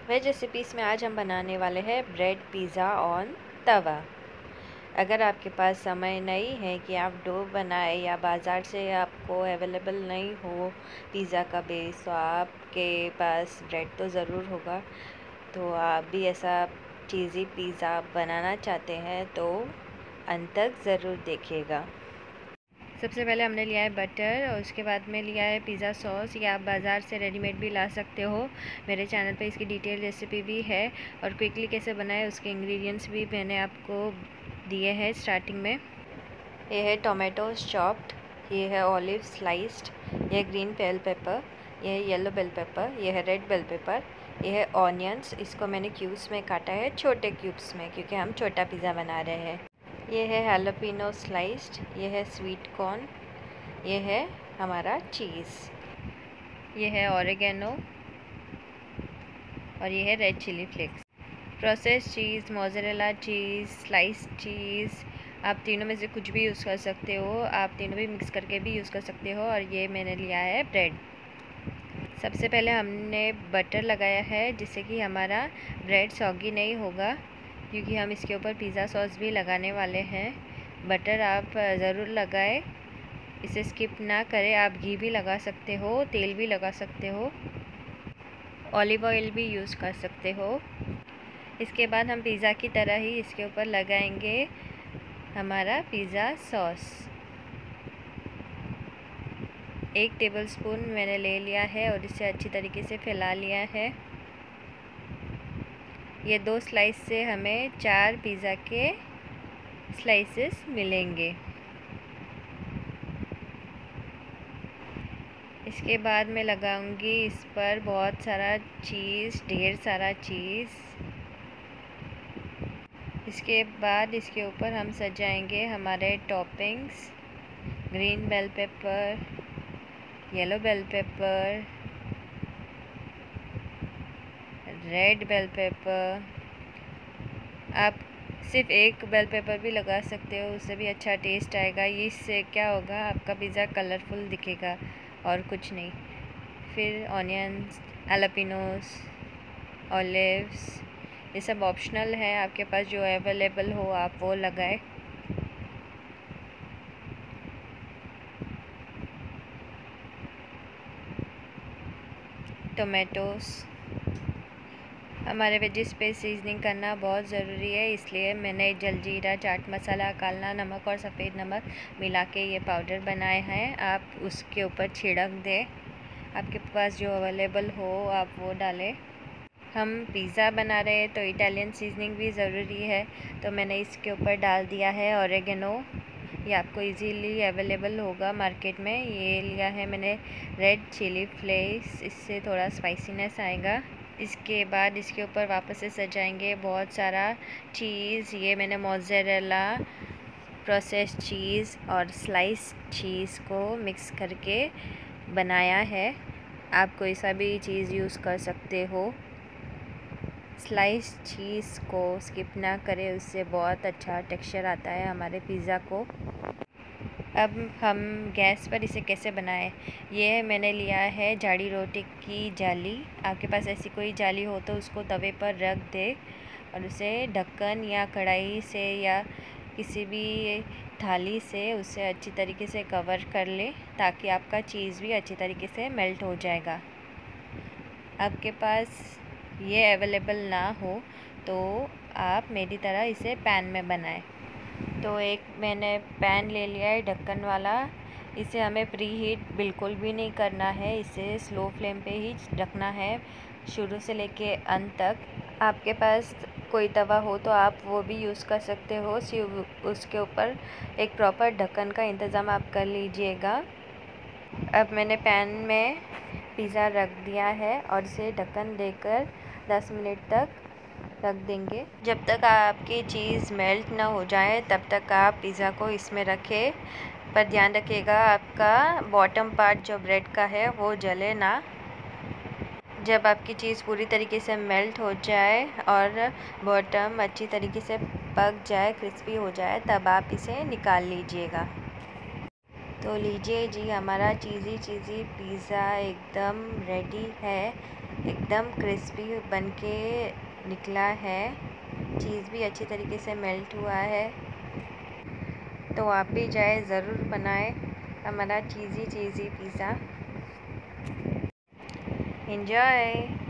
Veg recipes में आज हम बनाने वाले हैं ब्रेड पिज़्ज़ा ऑन तवा। अगर आपके पास समय नहीं है कि आप डो बनाए या बाज़ार से आपको अवेलेबल नहीं हो पिज़्ज़ा का बेस, तो आपके पास ब्रेड तो ज़रूर होगा। तो आप भी ऐसा चीज़ी पिज़्ज़ा बनाना चाहते हैं तो अंत तक ज़रूर देखिएगा। सबसे पहले हमने लिया है बटर और उसके बाद में लिया है पिज़्ज़ा सॉस। या आप बाज़ार से रेडीमेड भी ला सकते हो। मेरे चैनल पे इसकी डिटेल रेसिपी भी है और क्विकली कैसे बनाए उसके इंग्रेडिएंट्स भी मैंने आपको दिए हैं स्टार्टिंग में। ये है टोमेटोज चॉप्ड, ये है ऑलिव स्लाइस्ड, ये है ग्रीन बेल पेपर, ये है येलो बेल पेपर, ये है रेड बेल पेपर, ये है ऑनियंस। इसको मैंने क्यूब्स में काटा है, छोटे क्यूब्स में, क्योंकि हम छोटा पिज़्ज़ा बना रहे हैं। ये है हैलोपिनो स्लाइस्ड, ये है स्वीट कॉर्न, ये है हमारा चीज़, ये है ऑरिगेनो और ये है red chilli flakes. Processed cheese, mozzarella cheese, sliced cheese, आप तीनों में से कुछ भी यूज़ कर सकते हो। आप तीनों भी मिक्स करके भी यूज़ कर सकते हो। और ये मैंने लिया है ब्रेड। सबसे पहले हमने बटर लगाया है जिससे कि हमारा ब्रेड सॉगी नहीं होगा, क्योंकि हम इसके ऊपर पिज़्ज़ा सॉस भी लगाने वाले हैं। बटर आप ज़रूर लगाएं, इसे स्किप ना करें। आप घी भी लगा सकते हो, तेल भी लगा सकते हो, ऑलिव ऑयल भी यूज़ कर सकते हो। इसके बाद हम पिज़्ज़ा की तरह ही इसके ऊपर लगाएंगे हमारा पिज़्ज़ा सॉस। 1 टेबलस्पून मैंने ले लिया है और इसे अच्छी तरीके से फैला लिया है। ये 2 स्लाइस से हमें 4 पिज़्ज़ा के स्लाइसेस मिलेंगे। इसके बाद मैं लगाऊंगी इस पर बहुत सारा चीज़, ढेर सारा चीज़। इसके बाद इसके ऊपर हम सजाएंगे हमारे toppings, green bell pepper, yellow bell pepper, red bell pepper. आप सिर्फ एक बेल पेपर भी लगा सकते हो, उससे भी अच्छा टेस्ट आएगा। इससे क्या होगा, आपका पिज़्ज़ा कलरफुल दिखेगा और कुछ नहीं। फिर ऑनियंस, हैलोपिनोस, ऑलिव्स, ये सब ऑप्शनल है, आपके पास जो अवेलेबल हो आप वो लगाए। टोमेटोस, हमारे वेजिस पे सीजनिंग करना बहुत ज़रूरी है, इसलिए मैंने जलजीरा, चाट मसाला, काला नमक और सफ़ेद नमक मिला के ये पाउडर बनाए हैं। आप उसके ऊपर छिड़क दें, आपके पास जो अवेलेबल हो आप वो डालें। हम पिज़्ज़ा बना रहे हैं तो इटालियन सीजनिंग भी ज़रूरी है, तो मैंने इसके ऊपर डाल दिया है ऑरिगेनो। ये आपको इजीली अवेलेबल होगा मार्केट में। ये लिया है मैंने रेड चिली फ्लेक्स, इससे थोड़ा स्पाइसीनेस आएगा। इसके बाद इसके ऊपर वापस से सजाएंगे बहुत सारा चीज़। ये मैंने मोज़रेला, प्रोसेस्ड चीज़ और स्लाइस चीज़ को मिक्स करके बनाया है। आप कोई सा भी चीज़ यूज़ कर सकते हो। स्लाइस चीज़ को स्किप ना करें, उससे बहुत अच्छा टेक्सचर आता है हमारे पिज़्ज़ा को। अब हम गैस पर इसे कैसे बनाएं। ये मैंने लिया है जाड़ी रोटी की जाली। आपके पास ऐसी कोई जाली हो तो उसको तवे पर रख दे और उसे ढक्कन या कढ़ाई से या किसी भी थाली से उसे अच्छी तरीके से कवर कर ले, ताकि आपका चीज़ भी अच्छी तरीके से मेल्ट हो जाएगा। आपके पास ये अवेलेबल ना हो तो आप मेरी तरह इसे पैन में बनाएं। तो एक मैंने पैन ले लिया है ढक्कन वाला। इसे हमें प्री हीट बिल्कुल भी नहीं करना है, इसे स्लो फ्लेम पे ही रखना है शुरू से लेके अंत तक। आपके पास कोई तवा हो तो आप वो भी यूज़ कर सकते हो। उसके ऊपर एक प्रॉपर ढक्कन का इंतज़ाम आप कर लीजिएगा। अब मैंने पैन में पिज़्ज़ा रख दिया है और इसे ढक्कन देकर 10 मिनट तक रख देंगे। जब तक आपकी चीज़ मेल्ट ना हो जाए तब तक आप पिज़्ज़ा को इसमें रखें, पर ध्यान रखिएगा आपका बॉटम पार्ट जो ब्रेड का है वो जले ना। जब आपकी चीज़ पूरी तरीके से मेल्ट हो जाए और बॉटम अच्छी तरीके से पक जाए, क्रिस्पी हो जाए, तब आप इसे निकाल लीजिएगा। तो लीजिए जी, हमारा चीज़ी पिज़्ज़ा एकदम रेडी है। एकदम क्रिस्पी बन के निकला है। चीज़ भी अच्छी तरीके से मेल्ट हुआ है। तो आप भी जाए ज़रूर बनाएं हमारा चीज़ी पिज़्ज़ा। एंजॉय।